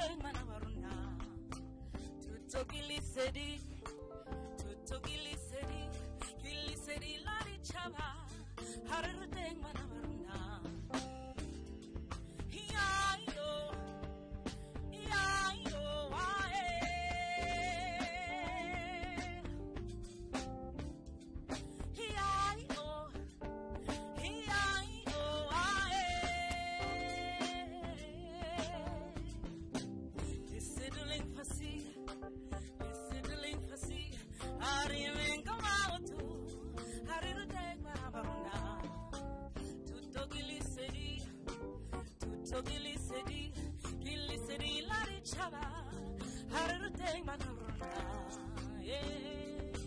deng manabaruna. Tutogili sedi lari chava. Harir deng manabaruna. Hiyayo, wae. Hiyayo, wae. Lisidling fasi, arimen kamautu, harir deng manabaruna. Tutogili sedi, lari chava, harir deng manabaruna. Yeah.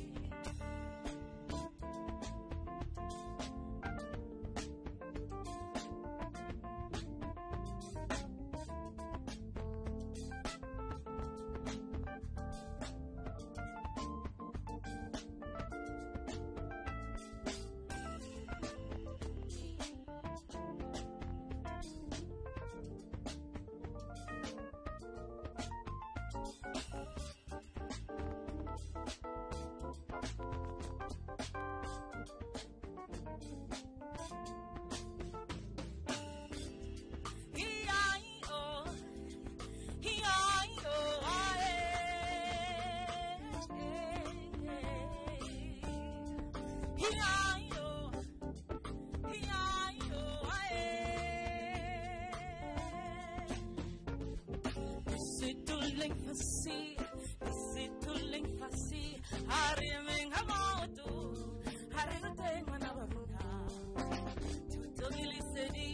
Situling fasi, arimen kamautu, harir deng manabaruna. Tutogili sedi,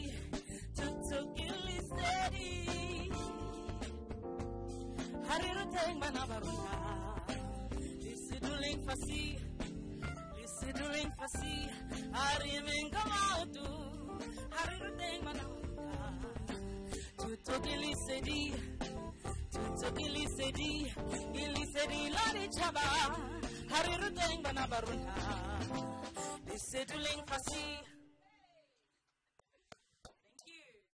harir deng manabaruna. Situling fasi, arimen kamautu, harir deng manabaruna. Tutogili sedi, lari chaba, harir deng manabaruna. Situling fasi.